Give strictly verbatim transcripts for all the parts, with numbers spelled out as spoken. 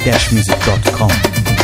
dash music dot com.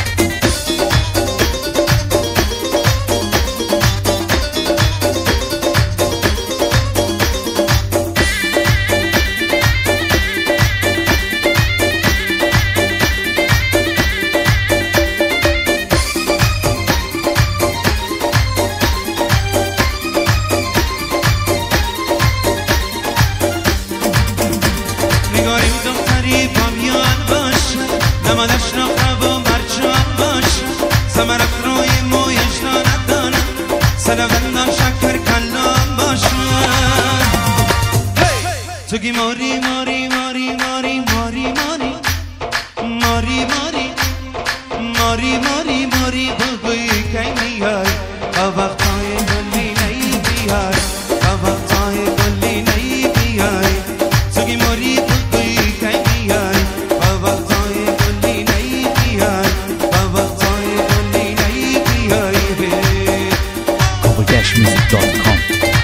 توگی ماری ماری ماری ماری ماری ماری ماری ماری ماری ماری ماری بگوی که میای با وقتای گلی نی بیای با وقتای گلی نی بیای توگی ماری بگوی که میای با وقتای گلی نی بیای با وقتای گلی نی بیای cover dash music dot com.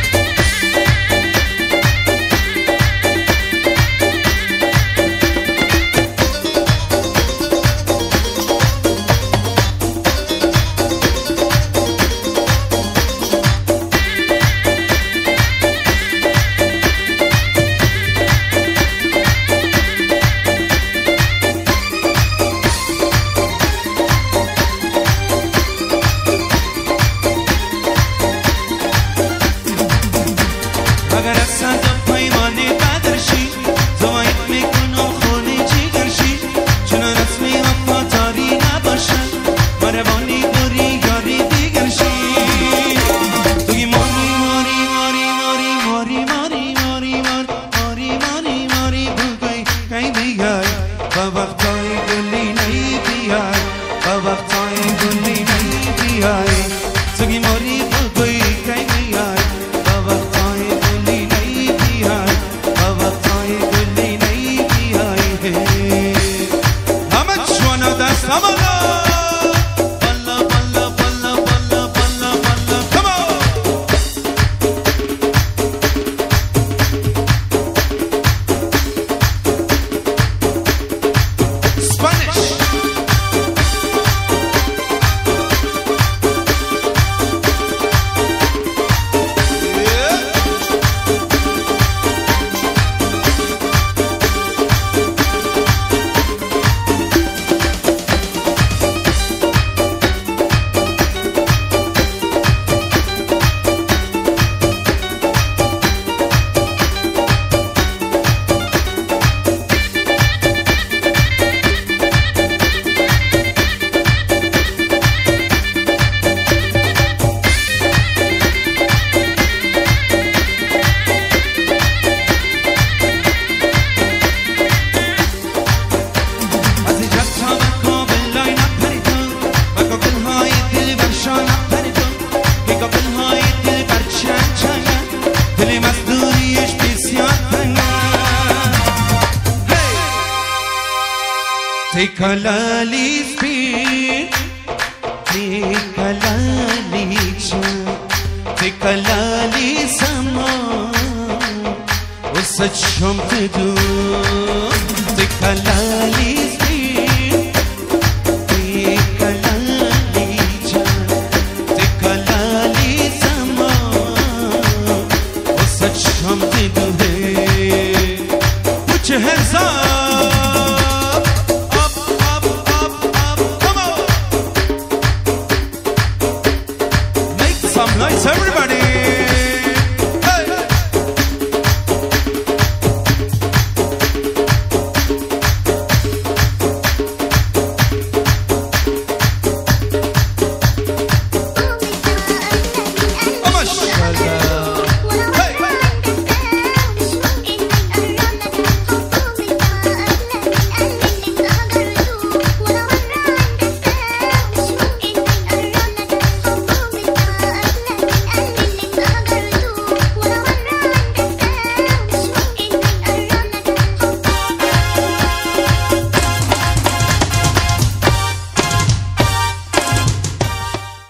اگر از صد پیمانه بدرشی زواید میکنم خونه جیگرشی چنان اسمی وفاداری نباشد مربانی بری یاری دیگرشی توی ماری ماری ماری ماری ماری ماری ماری ماری ماری ماری بگوی کی بیای با وقتای گلی نی بیای با وقتای گلی نی بیای توی ماری بگوی کی بیای Take a lali speed, take a lali chan, take a lali sama, ussa chamte do. Take a lali speed, take a lali chan, take a lali sama, ussa chamte do. Put your hands up.